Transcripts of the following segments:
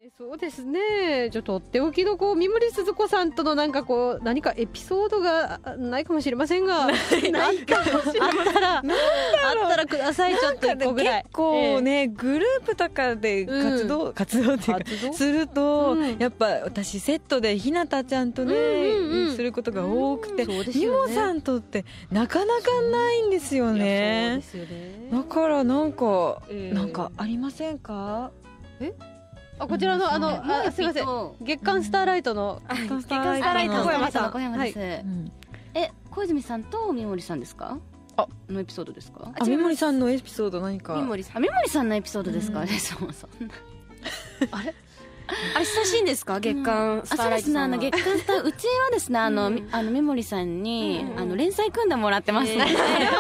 そうですね。ちょっととっておきの三森すず子さんとの何かエピソードがないかもしれませんが、あったらください。ちょっと1個ぐらい。 結構ね、グループとかで活動っていうかすると、やっぱ私セットでひなたちゃんとねすることが多くて、みもさんとってなかなかないんですよね。だからなんかありませんか？ こちらのすいません、月刊スターライトの月刊スターライトの小山さん、小山です。小泉さんと三森さんですか？のエピソードですか？ 三森さんのエピソード何か？ 三森さんのエピソードですか？そんなあれ親しいんですか？月刊スターライトさんは。月刊スター、うちはですね、三森さんに連載組んでもらってますので、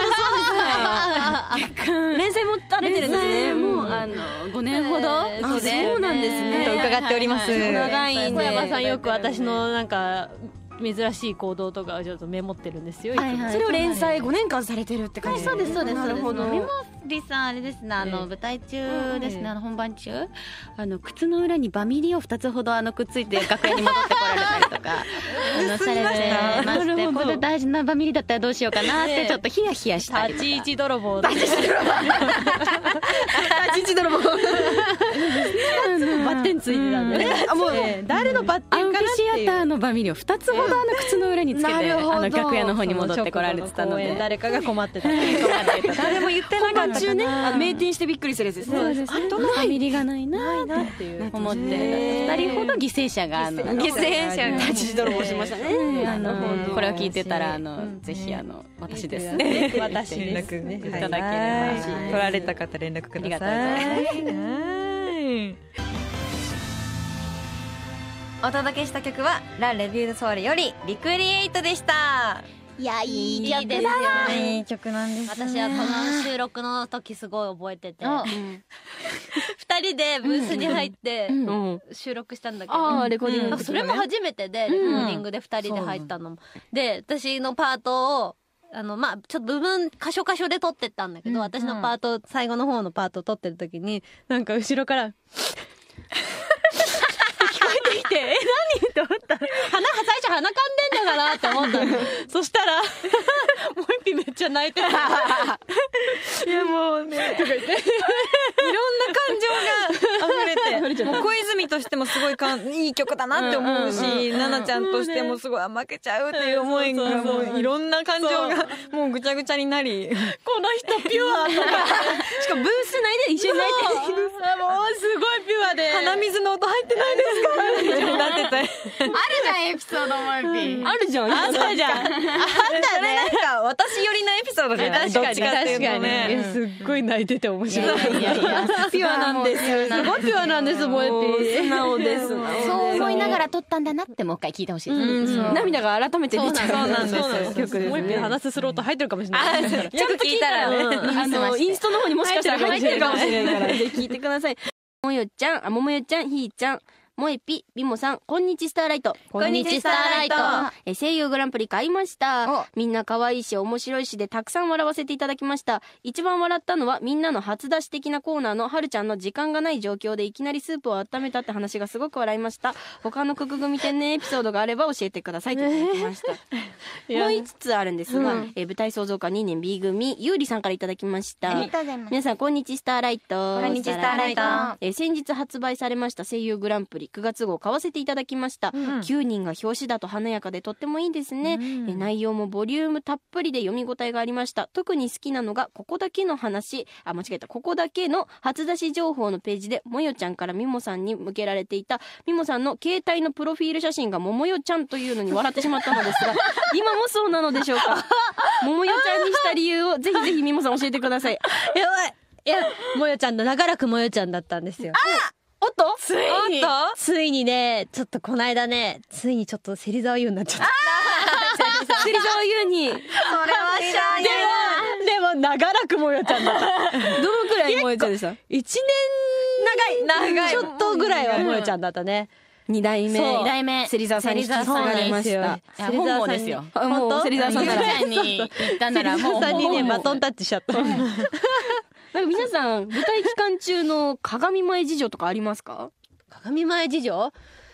連載もされてるんですね。もう5年ほど。そうなんですね。 と伺っております。 長いんで。 小山さんよく私のなんか珍しい行動とかちょっとメモってるんですよ。 それを連載5年間されてるって感じ。そうです。なるほど。 三森さんあれですね、舞台中ですね、本番中靴の裏にバミリを2つほどくっついて楽屋に戻ってこられたりとかされてまして、これで大事なバミリだったらどうしようかなってちょっとヒヤヒヤしたりとか。 立ち位置泥棒。 立ち位置泥棒。 バッテンついてたんでね。誰のバッテンかなっていう。 アンフィシアターのバミリを2つほど靴の裏につけて楽屋の方に戻ってこられてたので、 誰かが困ってた。 誰も言ってなかった中ね、名店してびっくりするやつですね。ファミリがないなって思って、2人ほど犠牲者が犠牲者が立ち泥棒しましたね。 これを聞いてたらぜひ私ですね、 私連です絡いただければ、 取られた方連絡ください。 お届けした曲はラ・レビュードソウルよりリクリエイトでした。 いや、いい曲だわ。 いい曲なんですね。 私はこの収録の時すごい覚えてて、2人でブースに入って収録したんだけど、 レコーディング、 それも初めてで、レコーディングで2人で入ったのも、で私のパートをちょっと部分箇所で撮ってったんだけど、私のパート、最後の方のパートを撮ってる時になんか後ろから聞こえてきて、何と思ったら最初鼻かんでんのかなって思ったの。そしたらもう一匹めっちゃ泣いてた。 いやもうね、いろんな感情が溢れて、もう小泉としてもすごいいい曲だなって思うし、奈々ちゃんとしてもすごい負けちゃうっていう思いがもういろんな感情がもうぐちゃぐちゃになり、 この人ピュアとか、 しかもブース内で一緒に泣いてる。 もうすごいピュアで、 鼻水の音入ってないですかなってた。 あるじゃんエピソードもあるじゃん。 あったじゃん。あったね。 なんか私寄りのエピソードじゃない？ 確かにどっちかっていうとね。 すっごい泣いてて面白い。 ピュアなんですよ。 すごいピュアなんです、もえぴ。 素直です。 そう思いながら撮ったんだなってもう一回聞いてほしい。 涙が改めて出ちゃう。 そうなんですよ。 曲ですもえぴ話すスロート入ってるかもしれない。 ちゃんと聞いたらインストの方にもしかしたら入ってるかもしれないから、ぜひ聞いてください。もよちゃん、ももよちゃん、ひーちゃん、もえぴ、みもさん、こんにちスターライト。 こんにちスターライト。 声優グランプリ買いました。みんな可愛いし面白いしでたくさん笑わせていただきました。一番笑ったのはみんなの初出し的なコーナーのはるちゃんの時間がない状況でいきなりスープを温めたって話がすごく笑いました。他のクク組天然エピソードがあれば教えてくださいといただきました。もう5つあるんですが、舞台創造科2年 B 組ゆうりさんからいただきました。皆さんこんにちスターライト。 こんにちスターライト。 先日発売されました声優グランプリ9月号買わせていただきました。9人が表紙だと華やかでとってもいいですね。内容もボリュームたっぷりで読み応えがありました。特に好きなのがここだけの話、ここだけの初出し情報のページでもよちゃんからみもさんに向けられていたみもさんの携帯のプロフィール写真がももよちゃんというのに笑ってしまったのですが今もそうなのでしょうか？ももよちゃんにした理由をぜひぜひみもさん教えてください。 やばい。いや、もよちゃんの長らくもよちゃんだったんですよ。 おっとついにね、ちょっとこの間ね、ついにちょっと芹沢優になっちゃった。 芹沢優に。それは知らない。 でも長らくもよちゃんだった。 どのくらいもよちゃんでした？ 1年長いちょっとぐらいはもよちゃんだったね。 2代目芹沢さんに引き継がれました。 本望ですよ。 もう芹沢さんならに行ったならもう芹沢さんにねバトンタッチしちゃった。 なんか皆さん舞台期間中の鏡前事情とかありますか？ 鏡前事情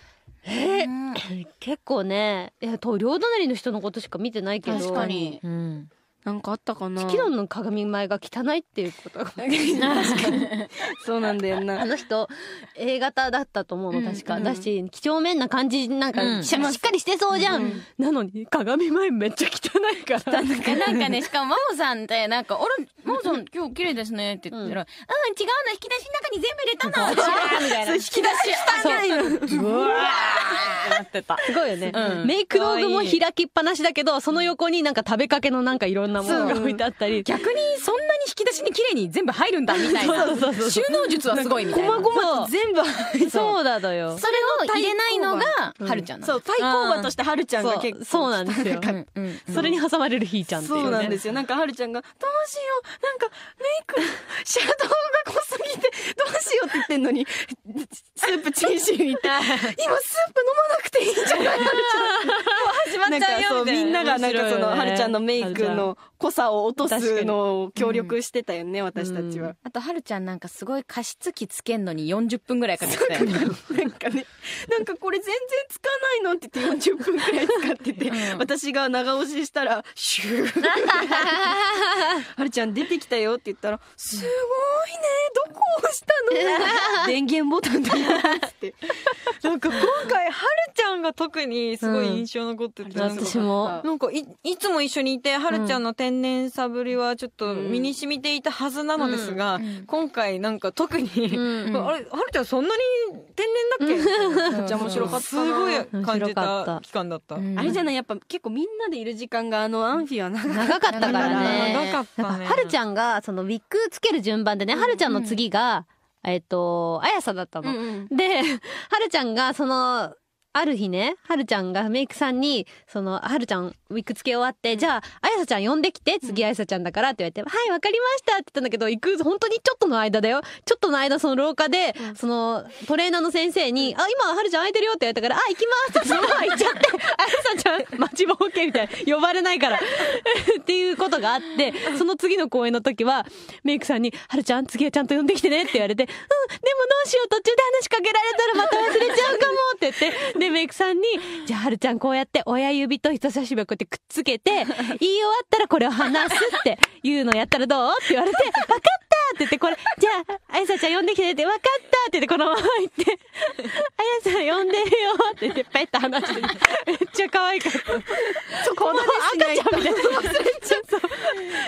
結構ね、両隣の人のことしか見てないけど、 確かに、 なんかあったかな。 月夜の鏡前が汚いっていうことがそうなんだよな。 あの人 A 型だったと思うの確か、だし几帳面な感じなんか、しっかりしてそうじゃん、なのに鏡前めっちゃ汚いからなんかね、しかもマモさんってなんか「あれマモさん今日綺麗ですね」って言ったら「違うの、引き出しの中に全部入れたの」みたいな、引き出ししたいのうわーなってた。 すごいよね、メイク道具も開きっぱなしだけど、その横になんか食べかけのなんかいろんなものが置いてあったり、 逆にそんなに引き出しに綺麗に全部入るんだみたいな、収納術はすごいみたいな、 細々と全部そうだよ。 それを入れないのがはるちゃんなの。 そう、対抗馬としてはるちゃんが結構そうなんですよ。それに挟まれるひーちゃんっていうね。 そうなんですよ。なんかはるちゃんがどうしよう、なんかメイクシャドウが濃すぎてどうしようって言ってんのにスープチンシーに行って今スープ飲まなくていいんじゃない、はるちゃんもう始まっちゃうよみたいな。みんながなんかそのはるちゃんのメイクの濃さを落とすのを協力してたよね、私たちは。 あとはるちゃんなんかすごい加湿器つけんのに40分ぐらいかけてたよね。 なんかね、なんかこれ全然つかないのって言って40分くらい使ってて、私が長押ししたらシューはるちゃん出てきたよって言ったらすごいね、どこ押したの電源ボタンだよってなんか今回はるちゃんが特にすごい印象残ってて、 私もなんかいつも一緒にいてはるちゃんの天然さぶりはちょっと身に染みていたはずなのですが、今回なんか特に、あれはるちゃんそんなに天然だっけ、めっちゃ面白かった、すごい感じた期間だった。 あれじゃない、やっぱ結構みんなでいる時間がアンフィは長かったからね。 長かったね。 はるちゃんがそのウィッグつける順番でね、はるちゃんの次があやさだったの、ではるちゃんがそのある日ね、はるちゃんがメイクさんにはるちゃんウィッグつけ終わって、じゃああやさちゃん呼んできて、次あやさちゃんだからって言われて、はいわかりましたって言ったんだけど、本当にちょっとの間だよ、ちょっとの間その廊下で、そのトレーナーの先生に今はるちゃん空いてるよって言われたから、行きますってそのまま行っちゃって、あやさちゃん待ちぼうけみたいな、呼ばれないからっていうことがあって、その次の公演の時はメイクさんにはるちゃん次はちゃんと呼んできてねって言われて、でもどうしよう、途中で話しかけられたらまた忘れちゃうかもって言って、でメイクさんにじゃあはるちゃんこうやって親指と人差し指をこうやってくっつけて言い終わったらこれを離すっていうのをやったらどうって言われて、分かったって言って、これじゃああやさちゃん呼んできてって分かったって言ってこのまま行って、あやさん呼んでるよって言ってペッと離して、めっちゃ可愛かった。そこまでしないと赤ちゃんみたいな忘れちゃった。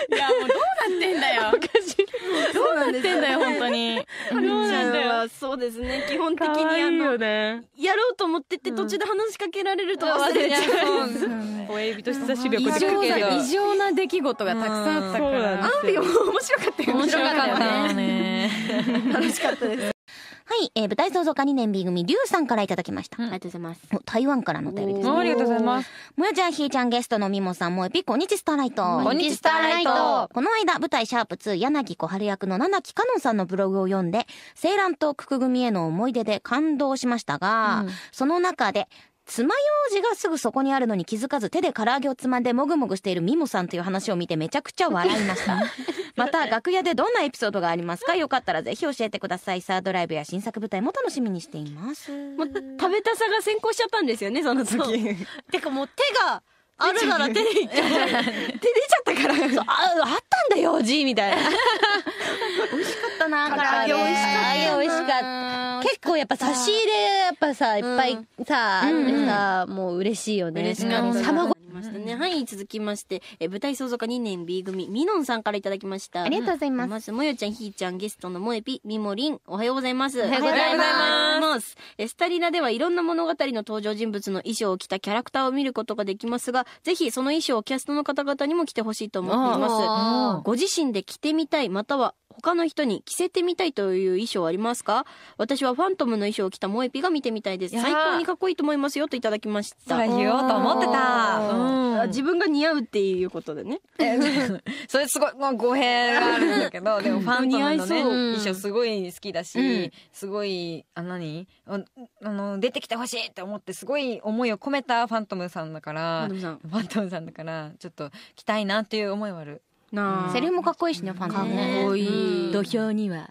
いやもうどうなってんだよおかしい、 どうなってんだよ本当に。 そうなんだよ。そうですね。基本的にやろうと思ってて途中で話しかけられると忘れちゃう。 親指と人差し指をこうやってかける異常な出来事がたくさんあったから。 アンフィも面白かったよ。 面白かったね。 楽しかったです。 はい、舞台創造科2年 B 組リュウさんからいただきました、 ありがとうございます。 台湾からのお便りですね。 ありがとうございます。 もやちゃんひーちゃんゲストのみもさんもえぴこんにちスターライト。 こんにちスターライト。 この間舞台シャープ2柳小春役の七木かのんさんのブログを読んで、青蘭と九九組への思い出で感動しましたが、その中で爪楊枝がすぐそこにあるのに気づかず手で唐揚げをつまんでもぐもぐしているミモさんという話を見てめちゃくちゃ笑いましたまた楽屋でどんなエピソードがありますか？よかったらぜひ教えてください。サードライブや新作舞台も楽しみにしています。 食べたさが先行しちゃったんですよね、その時。てかもう手があるなら手でいっちゃう。手出ちゃったから。そう、あったんだよおじいみたいな。 美味しかったな。 唐揚げ美味しかった。美味しかった。結構やっぱ差し入れやっぱさいっぱいさあってさ、もう嬉しいよね。 嬉しかった。 卵ましたね。はい、続きまして舞台創造科2年 B 組みのんさんからいただきました。 ありがとうございます。 まずもよちゃんひーちゃんゲストのもえぴみもりん、おはようございます。 おはようございます。 スタリラではいろんな物語の登場人物の衣装を着たキャラクターを見ることができますが、ぜひその衣装をキャストの方々にも着てほしいと思っています。ご自身で着てみたい、または他の人に着せてみたいという衣装ありますか？私はファントムの衣装を着たモエピが見てみたいです。最高にかっこいいと思いますよといただきました。 それ言おうと思ってた。 自分が似合うっていうことでね。 それすごい語弊があるんだけど、でもファントムのね衣装すごい好きだし、すごい出てきてほしいって思ってすごい思いを込めたファントムさんだから、ちょっと着たいなっていう思いはある。 セリフもかっこいいしね、ファントムね。 かっこいい。土俵には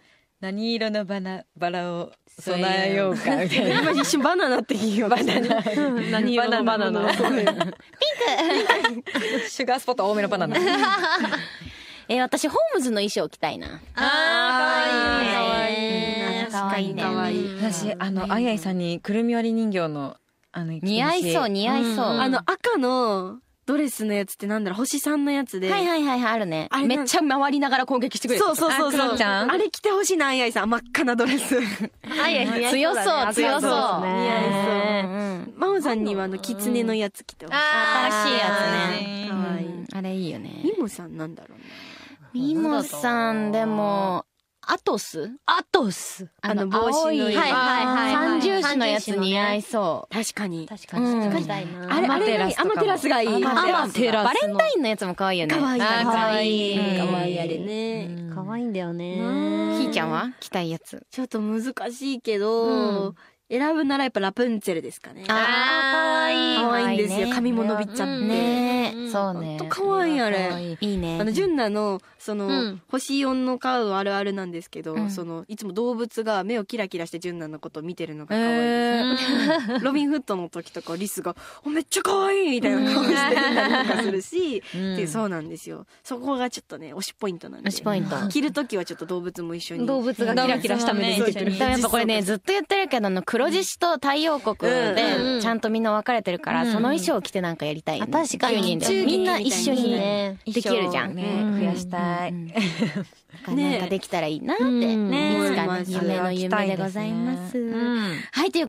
何色のバラを備えようかみたいな。 今一瞬バナナって言いましたね。 何色のバナナ。 シュガースポット多めのバナナ。 私ホームズの衣装着たいな。 かわいいね。かわいい。 私あやいさんにくるみ割り人形の似合いそう似合いそう。 赤のドレスのやつってなんだろう、星さんのやつで。 はいあるね。めっちゃ回りながら攻撃してくれる。 そうあれ着てほしいな、あやいさん。真っ赤なドレス。 あやい強そう。似合いそう。 真央さんにはキツネのやつ着てほしい。 新しいやつね。 かわいい。 あれいいよね。 ミモさんなんだろうな。 ミモさんでもアトス帽子の三重視のやつ似合いそう。 確かにしたいな。 あれアマテラスがいい。 バレンタインのやつも可愛いよね。 可愛い可愛い可愛いあれね。 可愛いんだよね。 ひーちゃんは着たいやつ。 ちょっと難しいけど選ぶならやっぱラプンツェルですかね。 可愛いんですよ。髪も伸びちゃってね。そうね。 可愛いあれ。 いいね。 純奈の星4のカードあるあるなんですけど、いつも動物が目をキラキラして純奈のことを見てるのが可愛いです。ロビンフットの時とかリスがめっちゃ可愛いみたいな顔してたりとかするし、でそうなんですよ。そこがちょっとね推しポイントなんで。 推しポイント。 着る時はちょっと動物も一緒に。 動物がキラキラした目で見てる。 でもやっぱこれねずっと言ってるけど黒獅子と太陽国でちゃんとみんな分かれてるからその衣装を着てなんかやりたいよね。 確かにみんな一緒にねできるじゃん。 増やしたい。 なんかできたらいいなっていつか夢の夢でございます。はい。